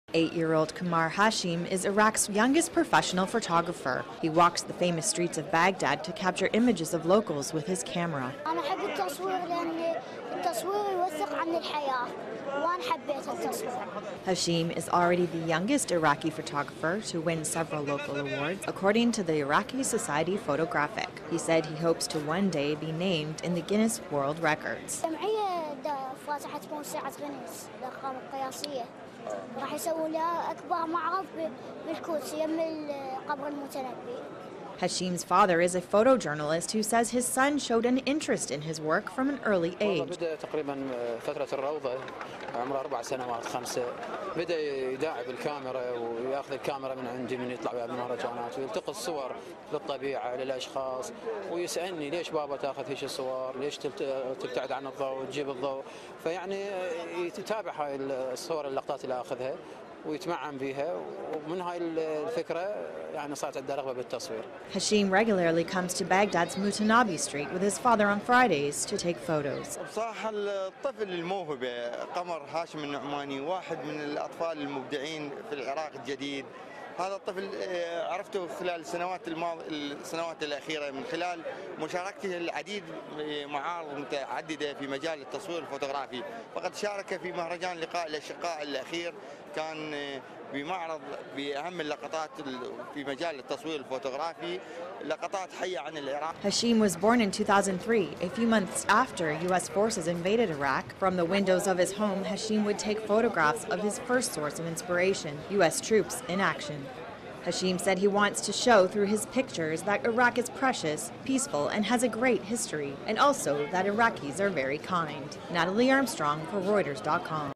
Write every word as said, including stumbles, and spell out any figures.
Eight-year-old Qamar Hashim is Iraq's youngest professional photographer. He walks the famous streets of Baghdad to capture images of locals with his camera. أنا أحب التصوير لأن التصوير يوثق عن الحياة وأنا حبيت التصوير. Hashim is already the youngest Iraqi photographer to win several local awards, according to the Iraqi Society Photographic. He said he hopes to one day be named in the Guinness World Records. جمعية فاتحة موسوعة غينيس للأرقام القياسية. راح يسووا لها أكبر معرض بالقدس يم قبر المتنبي. Hashim's father is a photojournalist who says his son showed an interest in his work from an early age. بدأ تقريبا فترة الروضة عمره أربع سنوات خمسة بدأ يداعب الكاميرا ويأخذ الكاميرا من عندي من يطلع بها بالمهرجانات ويلتقط الصور للطبيعة للأشخاص ويسألني ليش بابا تأخذ هيش الصور ليش تبتعد عن الضوء وتجيب الضوء فيعني يتابع هاي الصور اللقطات اللي أخذها ويتمعن بها ومن هاي الفكرة يعني صارت عنده رغبة بالتصوير. Hashim regularly comes to Baghdad's Mutanabi Street with his father on Fridays to take photos. بصراحة الطفل الموهبة قمر هاشم النعماني واحد من الأطفال المبدعين في العراق الجديد. هذا الطفل عرفته خلال السنوات الماضية السنوات الأخيرة من خلال مشاركته العديد معارض متعددة في مجال التصوير الفوتوغرافي، فقد شارك في مهرجان لقاء الأشقاء الأخير كان بمعرض بأهم اللقطات في مجال التصوير الفوتوغرافي لقطات حية عن العراق. Hashim was born in two thousand three, a few months after U S forces invaded Iraq. From the windows of his home, Hashim would take photographs of his first source of inspiration, U S troops in action. Hashim said he wants to show through his pictures that Iraq is precious, peaceful, and has a great history, and also that Iraqis are very kind. Natalie Armstrong for Reuters dot com.